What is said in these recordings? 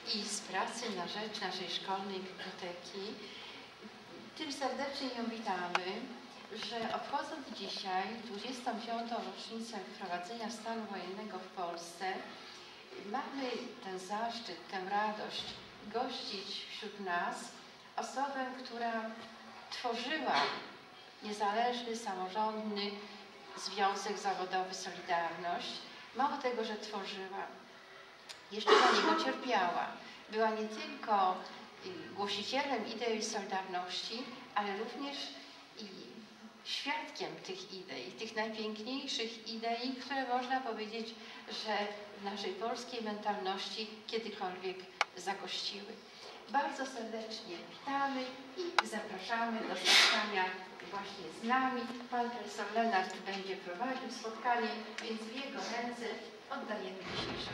i z pracy na rzecz naszej szkolnej biblioteki. Tym serdecznie ją witamy, że obchodząc dzisiaj 25. rocznicę wprowadzenia stanu wojennego w Polsce, mamy ten zaszczyt, tę radość gościć wśród nas osobę, która tworzyła niezależny, samorządny Związek Zawodowy Solidarność. Mało tego, że tworzyła, jeszcze za niego cierpiała. Była nie tylko głosicielem idei Solidarności, ale również i świadkiem tych idei, tych najpiękniejszych idei, które można powiedzieć, że w naszej polskiej mentalności kiedykolwiek zagościły. Bardzo serdecznie witamy i zapraszamy do spotkania właśnie z nami. Pan profesor Lenart będzie prowadził spotkanie, więc w jego ręce oddajemy dzisiejsze.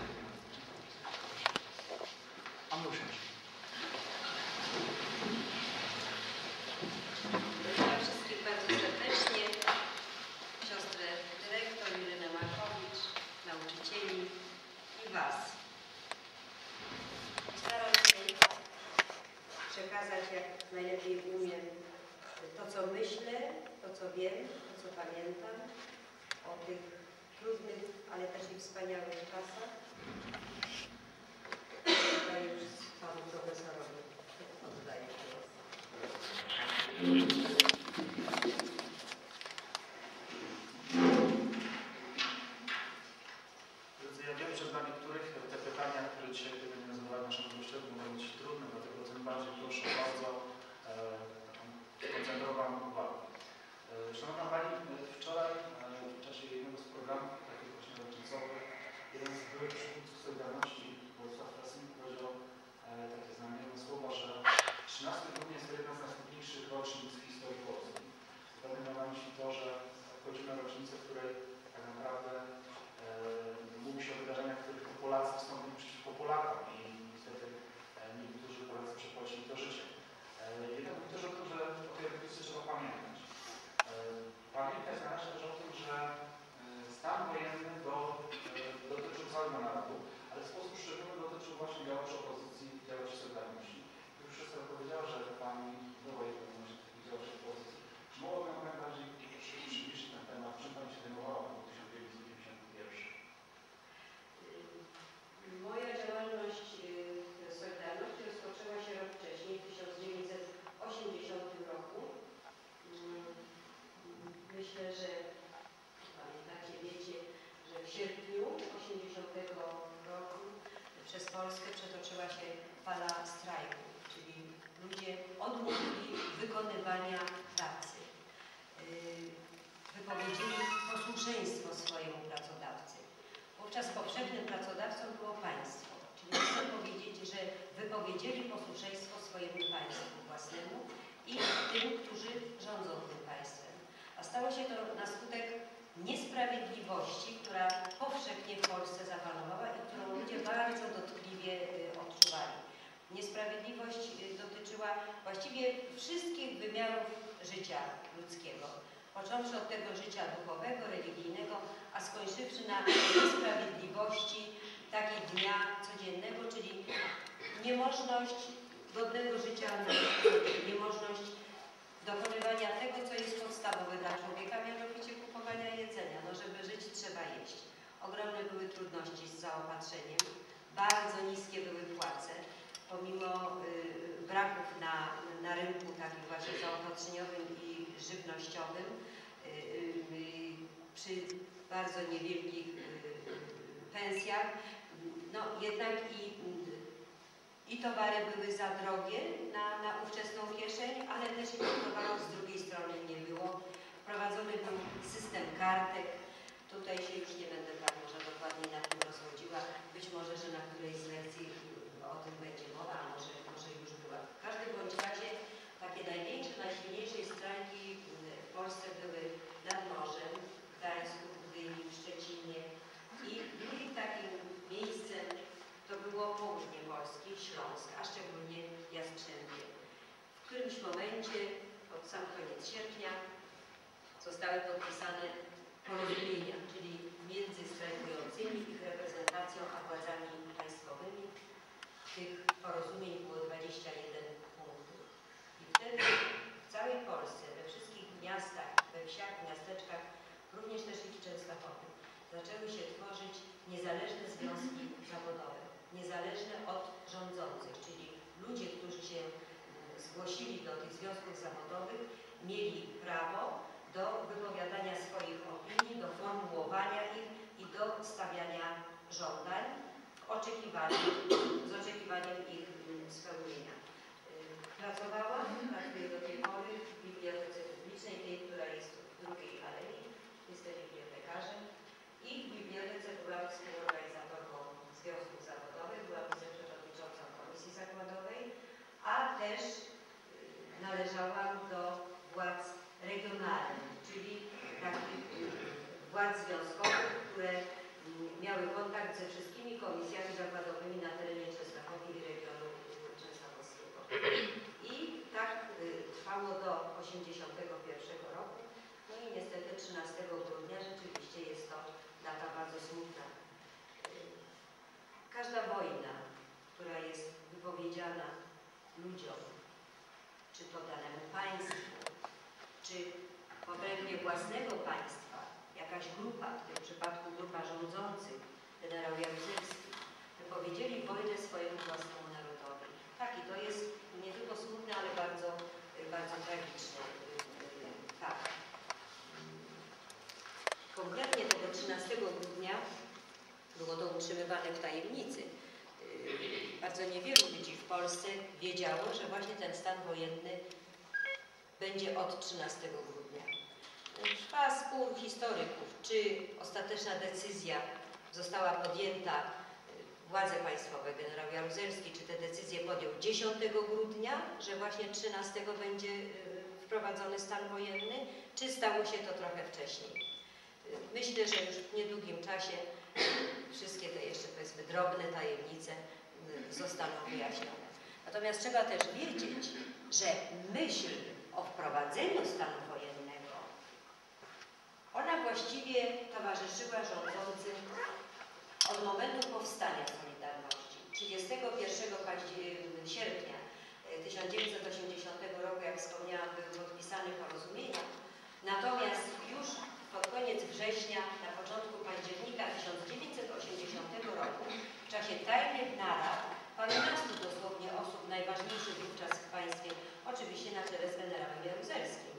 Witam wszystkich bardzo serdecznie. Siostrę dyrektor Irenę Makowicz, nauczycieli i Was. Staram się przekazać jak najlepiej umiem to, co myślę, to, co wiem, to, co pamiętam o tych trudnych, ale też i wspaniałych czasach. Tutaj już panu profesorowi oddaję głos. Ja wiem, że dla niektórych te pytania, które dzisiaj będziemy zadawać naszym gościom, mogą być trudne, dlatego tym bardziej proszę bardzo skoncentrowaną uwagę. Szanowna Pani, wczoraj w czasie jednego z programów, takich właśnie rocznicowych, jeden z byłych przywódców Solidarności, Władysław Frasyniuk, powiedział takie znamienne słowa, że 13 grudnia jest to jedna z najsmutniejszych rocznic w historii Polski. Dlatego mam na myśli to, że wchodzimy na rocznicę, w której tak naprawdę mówi się o wydarzeniach, w których to Polacy wstąpili przeciwko Polakom i niestety niektórzy Polacy przepłacili to życie. Jednak mówi też o tym, że o tej rocznicy trzeba pamiętać. Pamiętać należy też o tym, że stan wojenny dotyczył całego narodu, ale w sposób szczególny dotyczył właśnie działaczy opozycji, działaczy Solidarności. Już wszystko powiedziała, że Pani była jedną z takich działaczy opozycji. Czy mogłaby Pani najbardziej przybliżyć ten temat, czym Pani się zajmowała w 1991? Moja działalność w Solidarności rozpoczęła się rok wcześniej, w 1980 roku. Myślę, że pamiętacie, wiecie, że w sierpniu 1980 roku przez Polskę przetoczyła się fala strajku, czyli ludzie odmówili wykonywania pracy. Wypowiedzieli posłuszeństwo swojemu pracodawcy. Wówczas powszechnym pracodawcą było państwo, czyli chcę powiedzieć, że wypowiedzieli posłuszeństwo swojemu państwu własnemu i tym, którzy rządzą tym państwem. A stało się to na skutek niesprawiedliwości, która powszechnie w Polsce zapanowała i którą ludzie bardzo dotkliwie odczuwali. Niesprawiedliwość dotyczyła właściwie wszystkich wymiarów życia ludzkiego. Począwszy od tego życia duchowego, religijnego, a skończywszy na niesprawiedliwości takiej dnia codziennego, czyli niemożność godnego życia, niemożność dokonywania tego, co jest podstawowe dla człowieka, mianowicie kupowania jedzenia. No, żeby żyć, trzeba jeść. Ogromne były trudności z zaopatrzeniem, bardzo niskie były płace, pomimo braków na rynku takim właśnie zaopatrzeniowym i żywnościowym, przy bardzo niewielkich pensjach, no jednak i towary były za drogie na ówczesną kieszeń, ale też i towarów z drugiej strony nie było. Wprowadzony był system kartek. Tutaj się już nie będę tak może dokładnie nad tym rozwodziła. Być może, że na którejś z lekcji o tym będzie mowa, a może już była. W każdym bądź razie takie największe, najsilniejsze strajki w Polsce były nad morzem, w Gdańsku, w Gdyni, w Szczecinie i drugim takim miejscem to było południe Polski, Śląsk, a szczególnie Jastrzębie. W którymś momencie, pod sam koniec sierpnia, zostały podpisane porozumienia, czyli między strajkującymi, ich reprezentacją, a władzami państwowymi, tych porozumień było 21 punktów. I wtedy w całej Polsce, we wszystkich miastach, we wsiach, miasteczkach, również też i w Częstochowie, zaczęły się tworzyć niezależne związki zawodowe, niezależne od rządzących, czyli ludzie, którzy się zgłosili do tych związków zawodowych, mieli prawo do wypowiadania swoich opinii, do formułowania ich i do stawiania żądań z oczekiwaniem ich spełnienia. Pracuję do tej pory w Bibliotece Publicznej, tej, która jest w drugiej alei, jestem bibliotekarzem i w bibliotece byłam współorganizatorką związków zawodowych, byłam wiceprzewodniczącą komisji zakładowej, a też należałam do władz regionalnych, czyli takich władz związkowych, które miały kontakt ze wszystkimi komisjami zakładowymi na terenie Częstochowy i regionu częstochowskiego. I tak trwało do 1981 roku. No i niestety 13 grudnia rzeczywiście jest to data bardzo smutna. Każda wojna, która jest wypowiedziana ludziom, czy to danemu państwu, czy w obrębie własnego państwa, jakaś grupa, w tym przypadku grupa rządzących, generał Jaruzelski, wypowiedzieli wojnę swojemu własnemu narodowi. Tak, i to jest nie tylko smutne, ale bardzo, bardzo tragiczne fakt. Konkretnie tego 13 grudnia było to utrzymywane w tajemnicy. Bardzo niewielu ludzi w Polsce wiedziało, że właśnie ten stan wojenny będzie od 13 grudnia. Trwa spór historyków, czy ostateczna decyzja została podjęta, władze państwowe, generał Jaruzelski, czy te decyzje podjął 10 grudnia, że właśnie 13 będzie wprowadzony stan wojenny, czy stało się to trochę wcześniej. Myślę, że już w niedługim czasie wszystkie te jeszcze, powiedzmy, drobne tajemnice zostaną wyjaśnione. Natomiast trzeba też wiedzieć, że myśl o wprowadzeniu stanu wojennego, ona właściwie towarzyszyła rządzącym od momentu powstania Solidarności. 31 sierpnia 1980 roku, jak wspomniałam, były podpisane porozumienia, natomiast już pod koniec września, na początku października 1980 roku, w czasie tajnych narad, parunastu dosłownie osób najważniejszych wówczas w państwie, oczywiście na czele z generałem Jaruzelskim,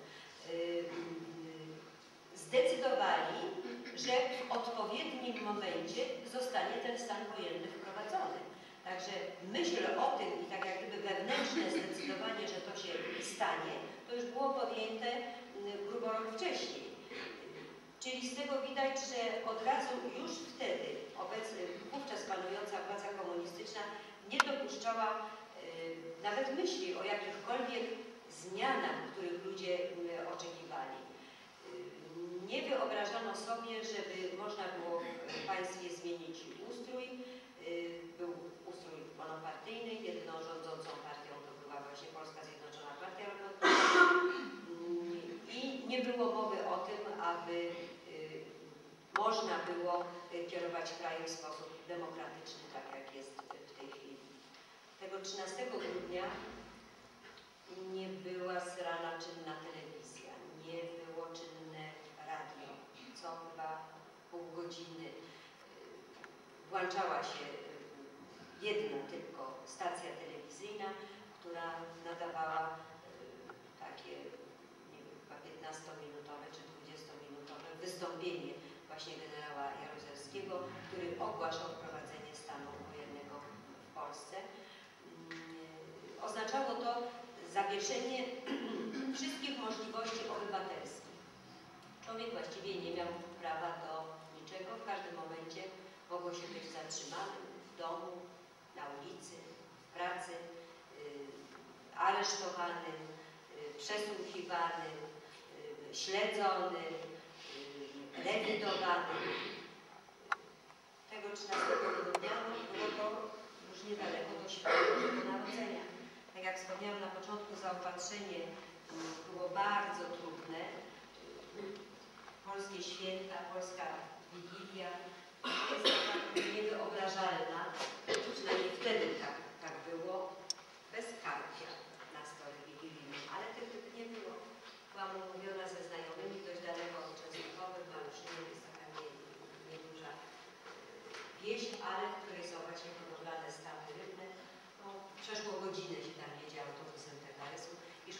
zdecydowali, że w odpowiednim momencie zostanie ten stan wojenny wprowadzony. Także myśl o tym i tak jak gdyby wewnętrzne zdecydowanie, że to się stanie, to już było podjęte grubo rok wcześniej. Czyli z tego widać, że od razu już wtedy wówczas panująca władza komunistyczna nie dopuszczała nawet myśli o jakichkolwiek zmianach, których ludzie oczekiwali. Nie wyobrażano sobie, żeby można było w państwie zmienić ustrój. Był ustrój monopartyjny, jedyną rządzącą partią to była właśnie Polska Zjednoczona Partia Robotnicza i nie było mowy o tym, aby można było kierować krajem w sposób demokratyczny, tak jak jest w tej chwili. Tego 13 grudnia nie była z rana czynna telewizja, nie było czynne radio, co chyba pół godziny włączała się jedna tylko stacja telewizyjna, która nadawała takie, nie wiem, chyba 15-minutowe czy 20-minutowe wystąpienie właśnie generała Jaruzelskiego, który ogłaszał wprowadzenie stanu wojennego w Polsce. Oznaczało to zawieszenie wszystkich możliwości obywatelskich. Człowiek właściwie nie miał prawa do niczego. W każdym momencie mogło się być zatrzymanym w domu, na ulicy, w pracy, aresztowanym, przesłuchiwanym, śledzonym, rewidowanym. Tego 13 grudnia było to już niedaleko do święta Bożego Narodzenia. Tak jak wspomniałam na początku, zaopatrzenie było bardzo trudne. Polskie święta, polska Wigilia jest tak niewyobrażalna, przynajmniej wtedy tak było,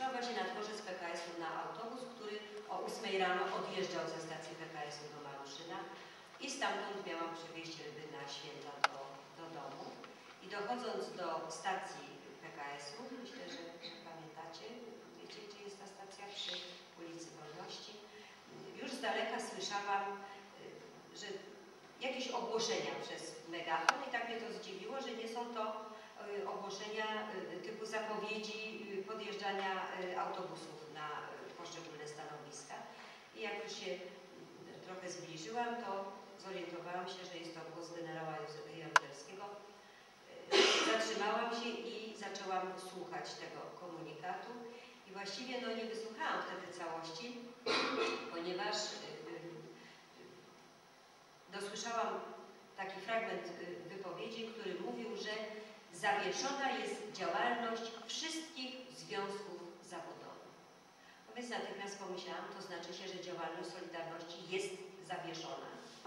Szukał właśnie na dworzec PKS-u na autobus, który o 8 rano odjeżdżał ze stacji PKS-u do Maruszyna i stamtąd miałam przywieźć ryby na święta do domu. I dochodząc do stacji PKS-u, myślę, że pamiętacie, wiecie, gdzie jest ta stacja? Przy ulicy Wolności. Już z daleka słyszałam, że jakieś ogłoszenia przez megafon i tak mnie to zdziwiło, że nie są to ogłoszenia typu zapowiedzi podjeżdżania autobusów na poszczególne stanowiska. I jak już się trochę zbliżyłam, to zorientowałam się, że jest to głos generała Józefa Jaruzelskiego. Zatrzymałam się i zaczęłam słuchać tego komunikatu. I właściwie no, nie wysłuchałam wtedy całości, ponieważ dosłyszałam taki fragment wypowiedzi, który mówił, że zawieszona jest działalność wszystkich związków zawodowych. No więc natychmiast pomyślałam, to znaczy się, że działalność Solidarności jest zawieszona.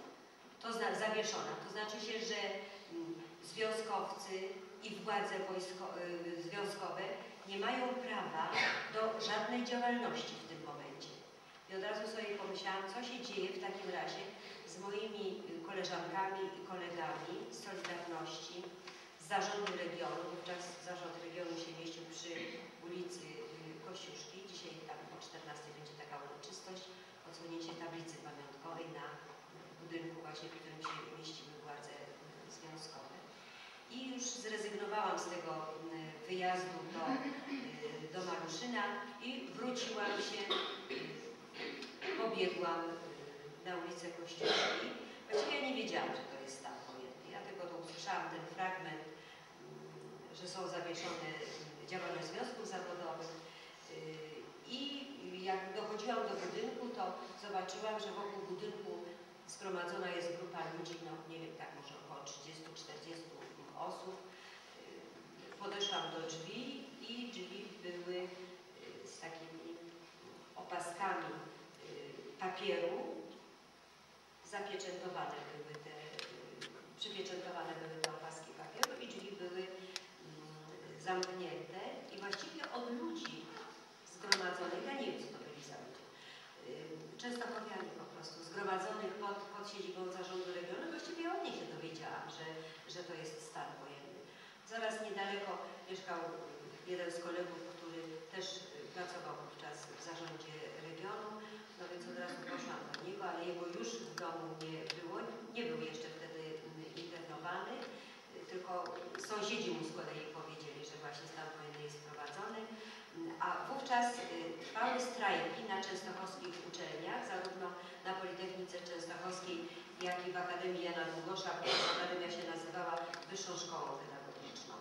To znaczy się, że związkowcy i władze związkowe nie mają prawa do żadnej działalności w tym momencie. I od razu sobie pomyślałam, co się dzieje w takim razie z moimi koleżankami i kolegami z Solidarności, z zarządu regionu. Wówczas zarząd regionu się mieścił przy ulicy Kościuszki. Dzisiaj tam o 14 będzie taka uroczystość, odsłonięcie tablicy pamiątkowej na budynku właśnie, w którym się mieściły władze związkowe. I już zrezygnowałam z tego wyjazdu do Maruszyna i wróciłam się, pobiegłam na ulicę Kościuszki. Właściwie ja nie wiedziałam, że to jest stan wojenny. Ja tylko to usłyszałam, ten fragment, że są zawieszone działalność związków zawodowych. I jak dochodziłam do budynku, to zobaczyłam, że wokół budynku zgromadzona jest grupa ludzi, no nie wiem, tak może około 30-40 osób. Podeszłam do drzwi i drzwi były z takimi opaskami papieru. Zapieczętowane były przypieczętowane były te opaski papieru i drzwi były zamknięte. I właściwie od ludzi zgromadzonych, ja nie wiem, co to byli za ludzie, częstochowianie po prostu, zgromadzonych pod siedzibą zarządu regionu, właściwie od nich się dowiedziałam, że to jest stan wojenny. Zaraz niedaleko mieszkał jeden z kolegów, który też pracował wówczas w zarządzie regionu, no więc od razu poszłam do niego, ale jego już w domu nie było, nie był jeszcze wtedy internowany, tylko sąsiedzi mu z kolei powiedzieli, że właśnie stan wojenny jest wprowadzony, a wówczas trwały strajki na częstochowskich uczelniach, zarówno na Politechnice Częstochowskiej, jak i w Akademii Jana Długosza, bo akademia się nazywała Wyższą Szkołą Pedagogiczną.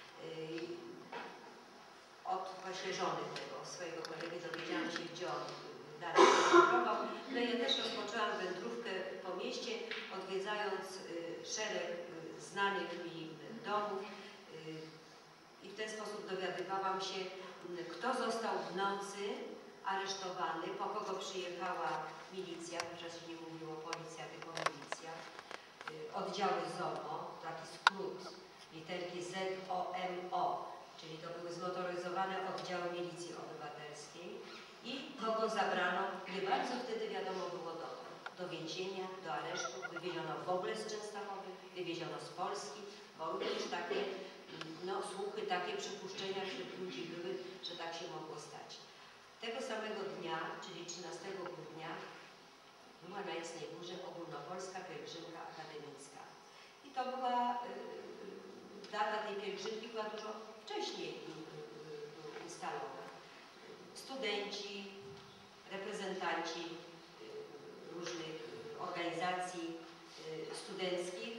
Od właśnie żony tego swojego kolegi dowiedziałam się, gdzie on dalej wędrował. No i ja też rozpoczęłam wędrówkę po mieście, odwiedzając szereg znanych mi domów i w ten sposób dowiadywałam się, kto został w nocy aresztowany, po kogo przyjechała milicja, wówczas się nie mówiło policja, tylko milicja, oddziały ZOMO, taki skrót, literki ZOMO, czyli to były zmotoryzowane oddziały milicji obywatelskiej i kogo zabrano, nie bardzo wtedy wiadomo było do więzienia, do aresztu, wywieziono w ogóle z Częstochowy, wywieziono z Polski, bo również takie no, słuchy, takie przypuszczenia wśród ludzi były, że tak się mogło stać. Tego samego dnia, czyli 13 grudnia, była na Jasnej Górze ogólnopolska pielgrzymka akademicka. I to była, data tej pielgrzymki była dużo wcześniej ustalona. Studenci, reprezentanci różnych organizacji studenckich,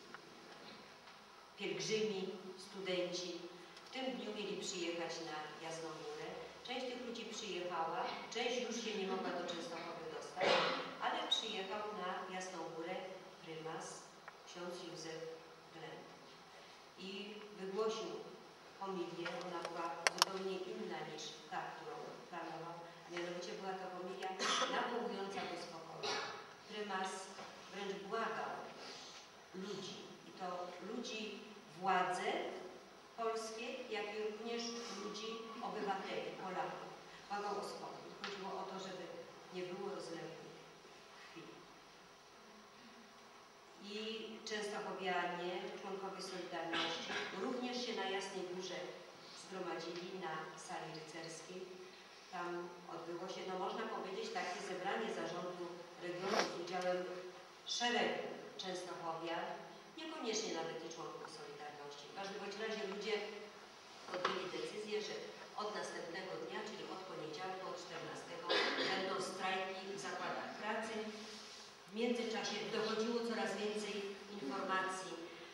pielgrzymi, studenci w tym dniu mieli przyjechać na Jasną Górę. Część tych ludzi przyjechała, część już się nie mogła do Częstochowy dostać, ale przyjechał na Jasną Górę prymas, ksiądz Józef Gleb. I wygłosił homilię, ona była zupełnie inna niż ta, którą planował. Mianowicie była to homilia nawołująca do spokoju. Prymas wręcz błagał ludzi, i to ludzi władze polskie, jak i również ludzi, obywateli, Polaków. Walką o spokój. Chodziło o to, żeby nie było rozlewu krwi. I częstochowianie, członkowie Solidarności, również się na Jasnej Górze zgromadzili na sali rycerskiej. Tam odbyło się, no można powiedzieć, takie zebranie zarządu regionu z udziałem szeregu Częstochowian, niekoniecznie nawet i członków Solidarności. W każdym bądź razie ludzie podjęli decyzję, że od następnego dnia, czyli od poniedziałku, od 14, będą strajki w zakładach pracy. W międzyczasie dochodziło coraz więcej informacji,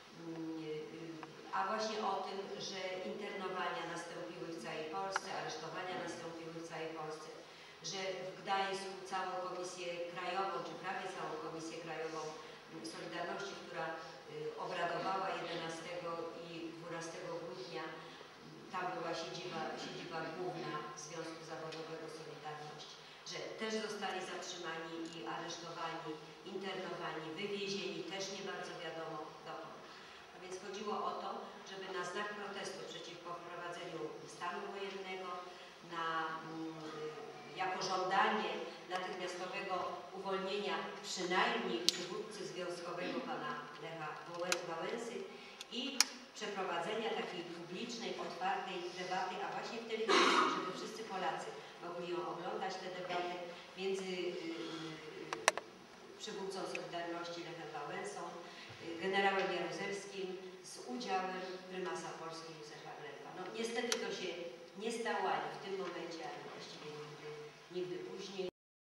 a właśnie o tym, że internowania nastąpiły w całej Polsce, aresztowania nastąpiły w całej Polsce, że w Gdańsku całą komisję krajową, czy prawie całą komisję krajową Solidarności, która obradowała 11 i 12 grudnia, tam była siedziba główna Związku Zawodowego Solidarność, że też zostali zatrzymani i aresztowani, internowani, wywiezieni, też nie bardzo wiadomo dokąd. A więc chodziło o to, żeby na znak protestu przeciwko wprowadzeniu stanu wojennego, jako żądanie natychmiastowego uwolnienia przynajmniej przywódcy związkowego pana Lecha Wałęsy i przeprowadzenia takiej publicznej, otwartej debaty, a właśnie w telewizji, żeby wszyscy Polacy mogli ją oglądać, tę debatę między przywódcą Solidarności Lechem Wałęsą, generałem Jaruzelskim z udziałem prymasa Polski Józefa Gleba. No niestety to się nie stało ani w tym momencie, ani właściwie nigdy później.